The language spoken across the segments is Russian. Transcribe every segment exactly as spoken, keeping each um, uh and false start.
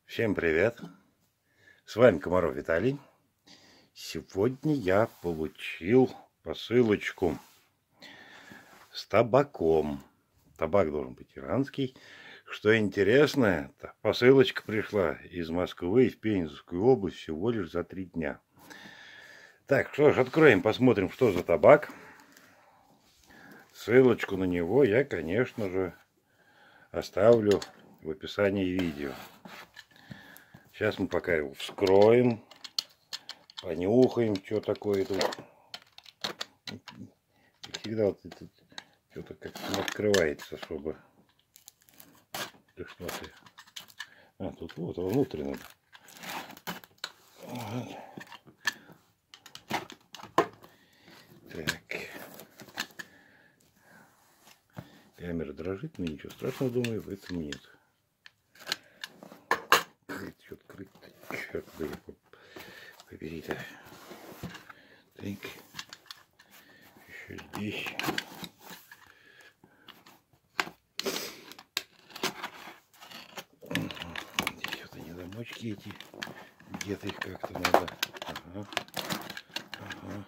Всем привет! С вами Комаров Виталий. Сегодня я получил посылочку с табаком. Табак должен быть иранский. Что интересно, посылочка пришла из Москвы в Пензенскую область всего лишь за три дня. Так, что ж, откроем, посмотрим, что за табак. Ссылочку на него я, конечно же, оставлю в описании видео. Сейчас мы пока его вскроем, понюхаем, что такое тут. Всегда вот это что-то как-то не открывается особо. Так что ты. А, тут вот внутрь надо. Так. Камера дрожит, но ничего страшного, думаю, в этом нет. Что открыть-то? Черт бы я побери-то. Так. Еще здесь. Здесь вот они замочки эти. Где-то их как-то надо. Ага. Ага.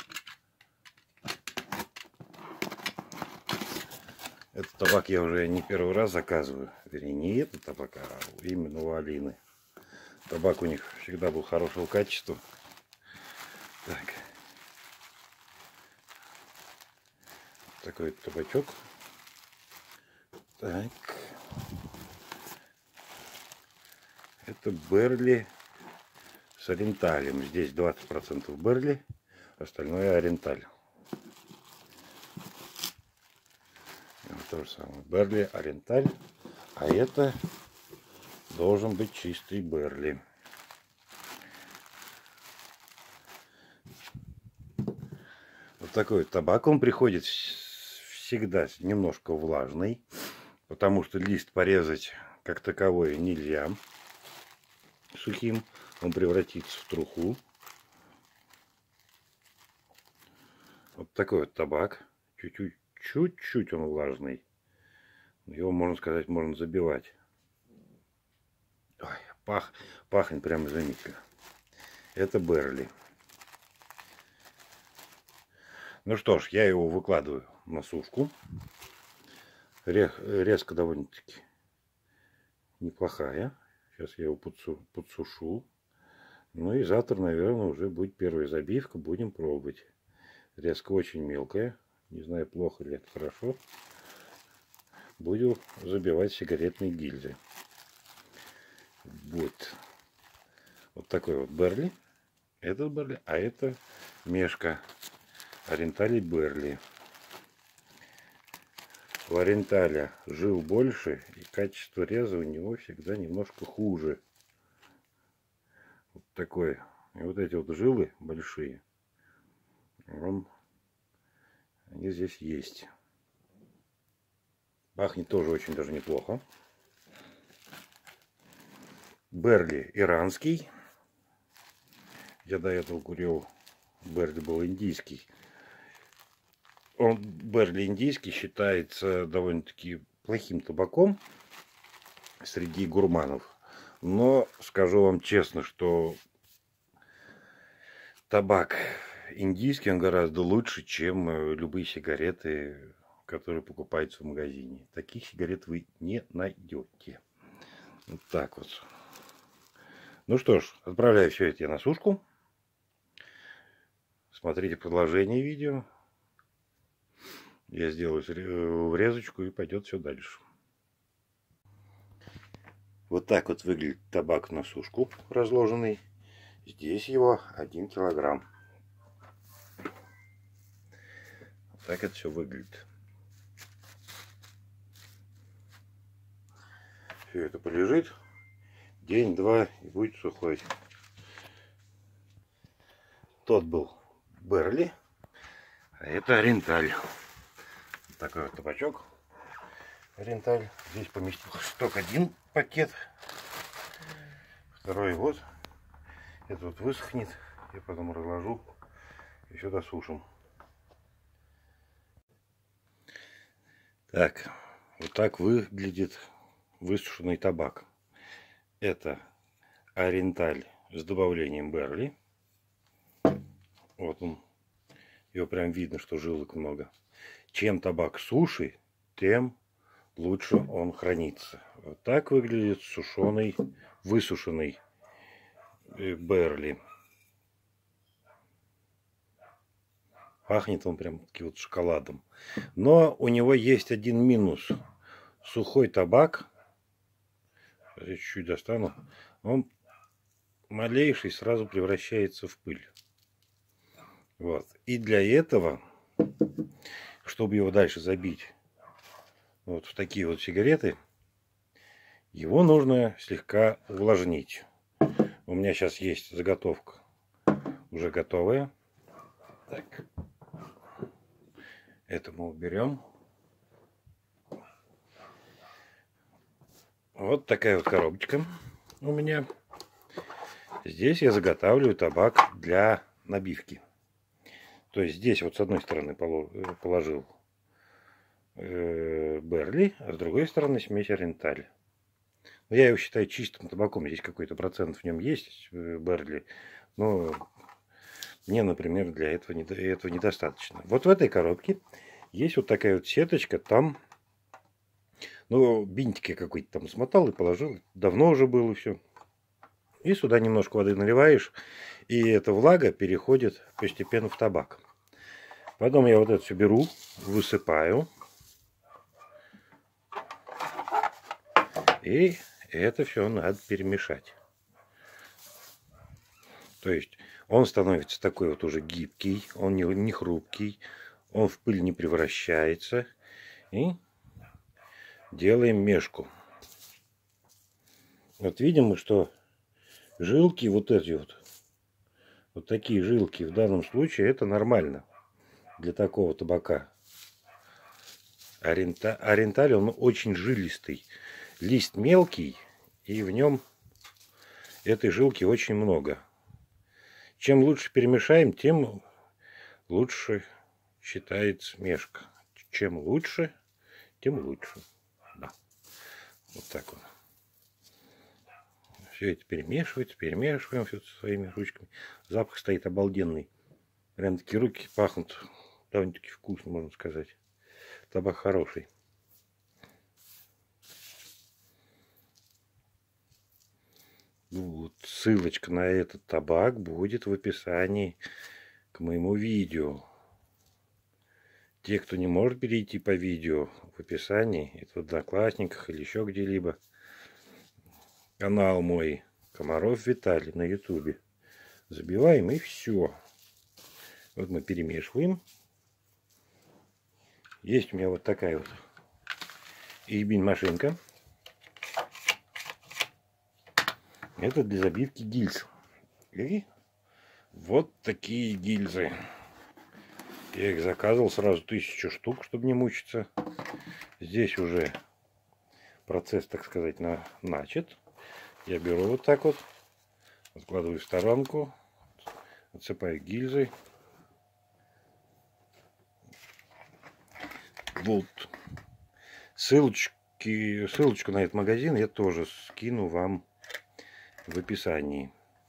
Этот табак я уже не первый раз заказываю. Вернее, не этот табак, а именно у Алины. Табак у них всегда был хорошего качества. Так. Такой табачок. Так. Это Берли с Ориенталем. Здесь двадцать процентов Берли, остальное Ориенталь. То же самое. Берли, Ориенталь. А это должен быть чистый Берли. Вот такой табак. Он приходит всегда немножко влажный, потому что лист порезать как таковой нельзя сухим. Он превратится в труху. Вот такой вот табак. Чуть-чуть. Чуть-чуть он влажный. Его, можно сказать, можно забивать. Ой, пах, пахнет прямо изумительно. Это Берли. Ну что ж, я его выкладываю на сушку. Резко довольно-таки неплохая. Сейчас я его подсушу. Ну и завтра, наверное, уже будет первая забивка. Будем пробовать. Резко очень мелкая. Не знаю, плохо ли это, хорошо. Буду забивать сигаретные гильзы. Вот. Вот такой вот Берли. Этот Берли. А это мешка Ориенталь и Берли. У Ориенталя жил больше, и качество реза у него всегда немножко хуже. Вот такой. И вот эти вот жилы большие. Он Они здесь есть. Пахнет тоже очень даже неплохо. Берли иранский. Я до этого курил. Берли был индийский. Он, Берли индийский, считается довольно-таки плохим табаком среди гурманов. Но скажу вам честно, что табак индийский, он гораздо лучше, чем любые сигареты, которые покупаются в магазине. Таких сигарет вы не найдете. Вот так вот. Ну что ж, отправляю все это я на сушку. Смотрите продолжение видео. Я сделаю врезочку и пойдет все дальше. Вот так вот выглядит табак на сушку разложенный. Здесь его один килограмм. Так это все выглядит. Все это полежит день-два и будет сухой. Тот был Берли, а это Ориенталь. Такой вот табачок Ориенталь. Здесь поместился только один пакет. Второй вот. Это вот высохнет. Я потом разложу и сюда сушим. Так, вот так выглядит высушенный табак. Это Ориенталь с добавлением берли. Вот он. Его прям видно, что жилок много. Чем табак суше, тем лучше он хранится. Вот так выглядит сушеный, высушенный берли. Пахнет он прям таки вот шоколадом. Но у него есть один минус. Сухой табак, чуть-чуть достану, он малейший сразу превращается в пыль. Вот. И для этого, чтобы его дальше забить вот в такие вот сигареты, его нужно слегка увлажнить. У меня сейчас есть заготовка уже готовая. Так. Это мы уберем. Вот такая вот коробочка у меня. Здесь я заготавливаю табак для набивки. То есть здесь вот с одной стороны положил берли, а с другой стороны смесь ориенталь. Я его считаю чистым табаком. Здесь какой-то процент в нем есть берли. Но мне, например, для этого, не, этого недостаточно. Вот в этой коробке есть вот такая вот сеточка. Там, ну, бинтики какой-то там смотал и положил. Давно уже было все. И сюда немножко воды наливаешь. И эта влага переходит постепенно в табак. Потом я вот это все беру, высыпаю. И это все надо перемешать. То есть он становится такой вот уже гибкий, он не, не хрупкий, он в пыль не превращается. И делаем мешку. Вот видим, что жилки вот эти вот, вот такие жилки в данном случае это нормально для такого табака. Ориента, ориенталь он очень жилистый. Лист мелкий, и в нем этой жилки очень много. Чем лучше перемешаем, тем лучше считается мешка. Чем лучше, тем лучше. Да. Вот так вот. Все это перемешивается, перемешиваем все своими ручками. Запах стоит обалденный. Прям такие руки пахнут довольно-таки вкусно, можно сказать. Табак хороший. Вот, ссылочка на этот табак будет в описании к моему видео. Те, кто не может перейти по видео в описании, это в Одноклассниках или еще где-либо, канал мой Комаров Виталий на ютубе. Забиваем и все. Вот мы перемешиваем. Есть у меня вот такая вот ибин машинка. Это для забивки гильз. И вот такие гильзы. Я их заказывал сразу тысячу штук, чтобы не мучиться. Здесь уже процесс, так сказать, на, начат. Я беру вот так вот, откладываю в сторонку, отсыпаю гильзы. Вот. Ссылочки, ссылочку на этот магазин я тоже скину вам в описании.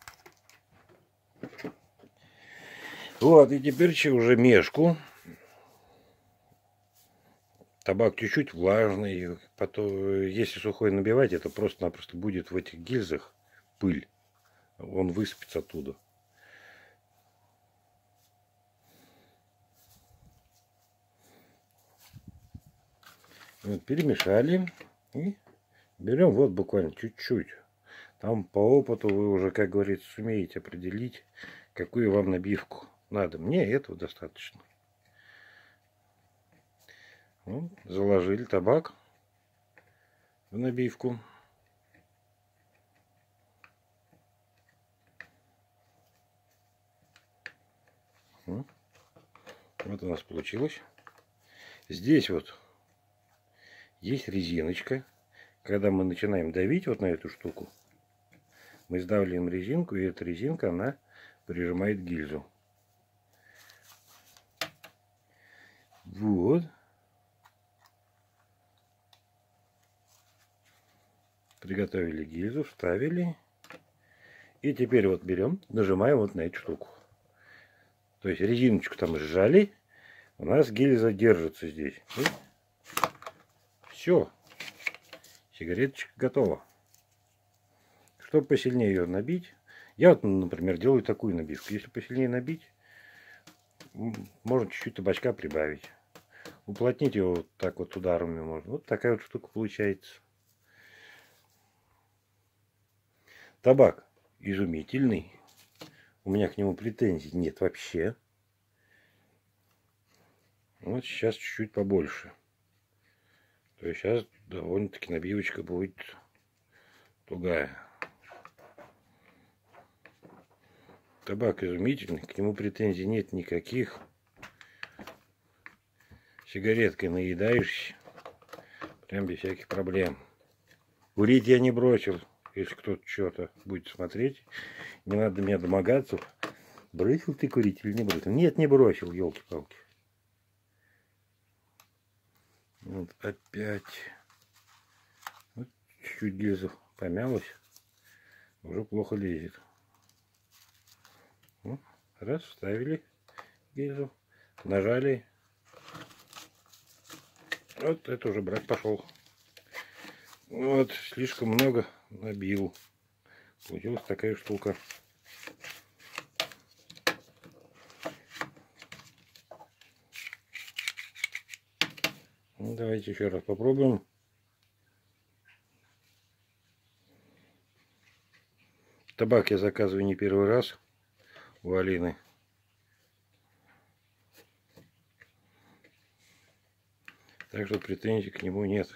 Вот, и теперь уже мешку. Табак чуть-чуть влажный. Потом, если сухой набивать, это просто-напросто будет в этих гильзах пыль. Он высыпется оттуда. Вот, перемешали. И берем вот буквально чуть-чуть. Там по опыту вы уже, как говорится, сумеете определить, какую вам набивку надо. Мне этого достаточно. Вот, заложили табак в набивку. Вот у нас получилось. Здесь вот есть резиночка. Когда мы начинаем давить вот на эту штуку, мы сдавливаем резинку, и эта резинка, она прижимает гильзу. Вот. Приготовили гильзу, вставили. И теперь вот берем, нажимаем вот на эту штуку. То есть резиночку там сжали, у нас гильза держится здесь. Все, сигареточка готова. Чтобы посильнее ее набить, я вот, например, делаю такую набивку. Если посильнее набить, можно чуть-чуть табачка прибавить. Уплотнить его вот так вот ударами можно. Вот такая вот штука получается. Табак изумительный. У меня к нему претензий нет вообще. Вот сейчас чуть-чуть побольше. То есть сейчас довольно-таки набивочка будет тугая. Табак изумительный, к нему претензий нет никаких. Сигареткой наедаешься, прям без всяких проблем. Курить я не бросил. Если кто-то что-то будет смотреть, не надо меня домогаться. Бросил ты курить или не бросил? Нет, не бросил, елки-палки. Вот опять. Вот чуть-чуть гильза помялась. Уже плохо лезет. Ну, раз, вставили гильзу. Нажали. Вот это уже брак пошел. Вот, слишком много набил. Получилась такая штука. Ну, давайте еще раз попробуем. Табак я заказываю не первый раз у Алины. Так что претензий к нему нет.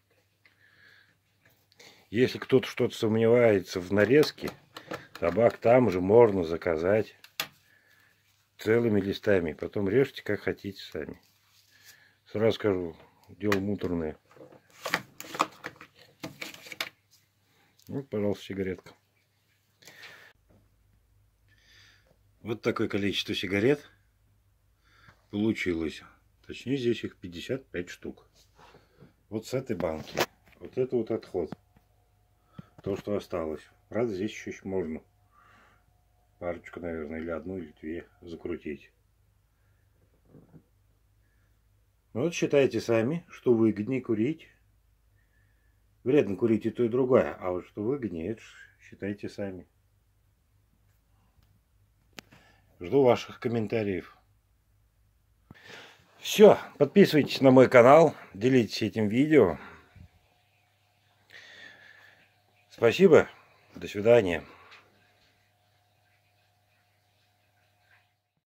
Если кто-то что-то сомневается в нарезке, табак там же можно заказать целыми листами. Потом режьте как хотите сами. Сразу скажу, дело муторное. Вот, пожалуйста, сигаретка. Вот такое количество сигарет получилось. Точнее, здесь их пятьдесят пять штук. Вот с этой банки. Вот это вот отход. То, что осталось. Правда, здесь еще можно парочку, наверное, или одну, или две закрутить. Ну вот считайте сами, что выгоднее курить. Вредно курить и то, и другое. А вот что выгоднее, это считайте сами. Жду ваших комментариев. Все, подписывайтесь на мой канал, делитесь этим видео. Спасибо, до свидания.